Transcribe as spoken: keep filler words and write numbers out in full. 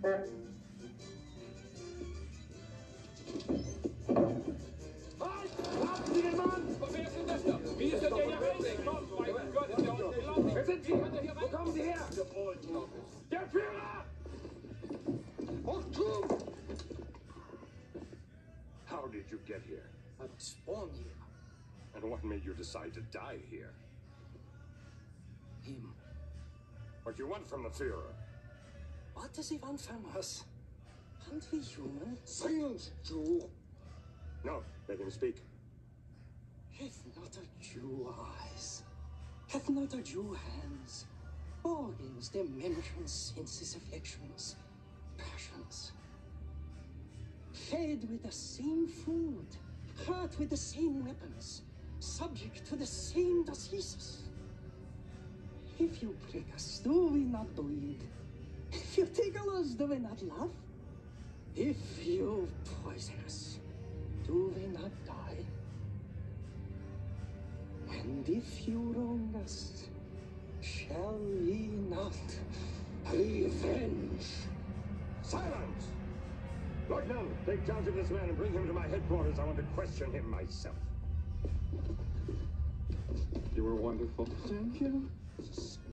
Lassen Sie den Mann! Wer ist denn das da? Wie ist denn der hier reingekommen? Mein Gott, ist der uns gelaufen? Wer sind Sie? Wo kommen Sie her? Der Führer! How did you get here? I was born here. And what made you decide to die here? Him. What you want from the Führer? What does he want from us? Aren't we human? Silence, Jew! No, let him speak. Hath not a Jew eyes, hath not a Jew hands, organs, dimensions, senses, affections, passions. Fed with the same food, hurt with the same weapons, subject to the same diseases. If you prick us, do we not bleed? If you tickle us, do we not laugh? If you poison us, do we not die? And if you wrong us, shall we not revenge? Silence! Lieutenant, take charge of this man and bring him to my headquarters. I want to question him myself. You were wonderful. Thank you.